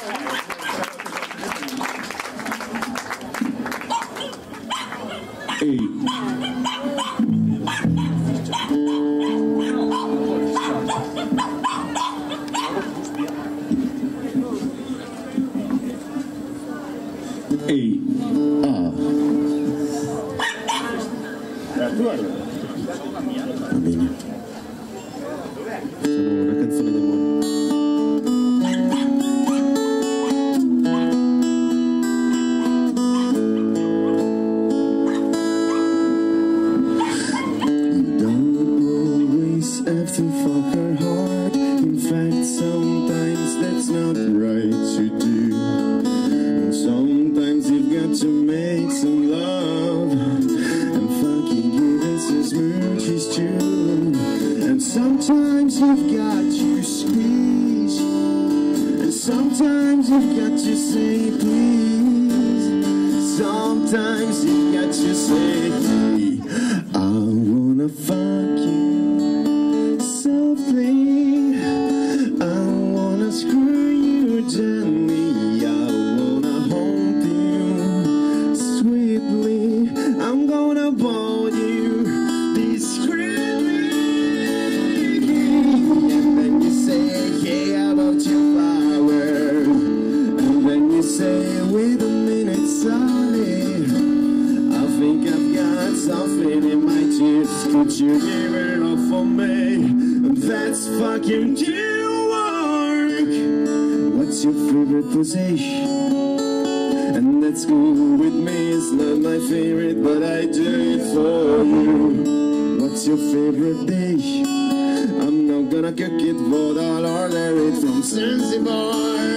Va bene. Siamo una canzone d'amore. You don't always have to fuck her hard. In fact, sometimes that's not right to do. And sometimes you've got to make some love. And fucking give us a smooch is true. And sometimes you've got to squeeze. And sometimes you've got to say please. Sometimes you've got to say hey, I wanna fuck you softly. I wanna screw you gently. I wanna hold you sweetly. I'm gonna bond you discreetly. And then you say, hey, how about your flowers? And then you say, wait a minute, Sally, I think I've got something in my tears. Could you give it up for me? And that's fucking teamwork. What's your favorite position? And that's cool with me, it's not my favorite, but I do it for you. What's your favorite dish? I'm not gonna cook it, but I'll order it from Zanzibar.